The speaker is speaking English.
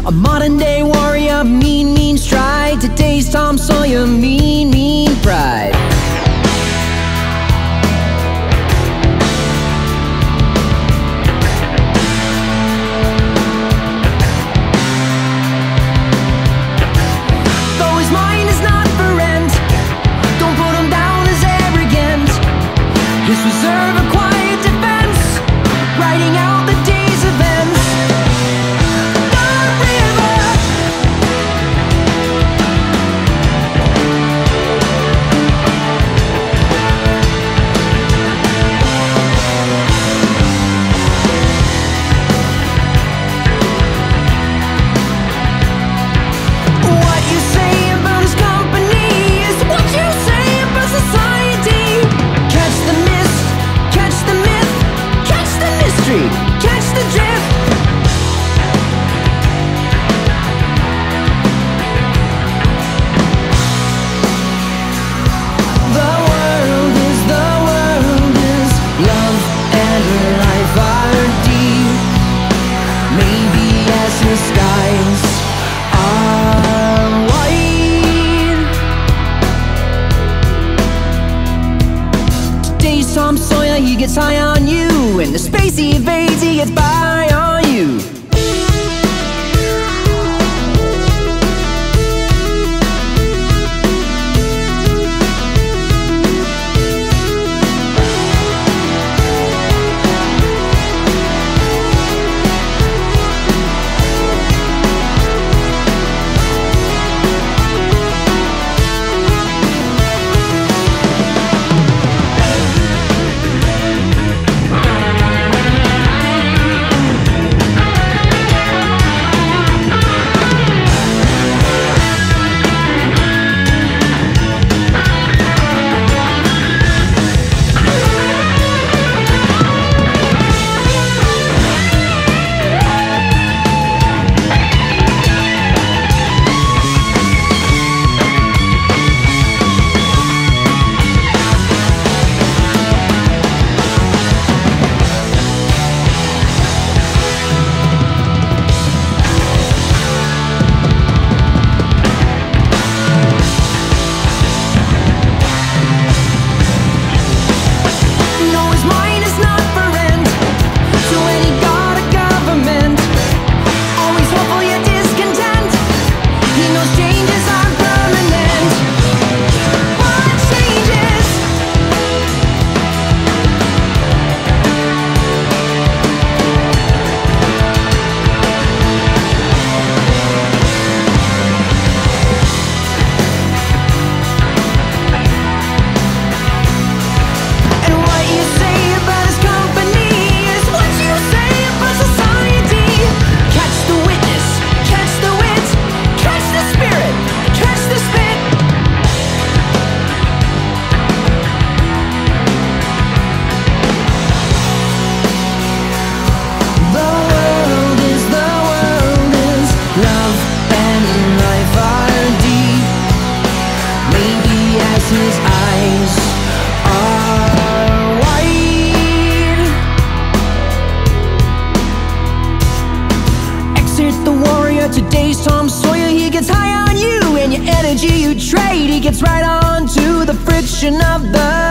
A modern day warrior, mean, mean stride. Today's Tom Sawyer, mean, mean pride. Though his mind is not for rent, don't put him down as arrogant. His reserve a quiet defense, writing out the day's events. Catch the drift. The world is love and life are deep. Maybe as the skies are white. Today's Tom Sawyer, he gets high on you. In the space he evades, he gets by on you. His eyes are wide. Exit the warrior, today's Tom Sawyer. He gets high on you, and your energy you trade. He gets right on to the friction of the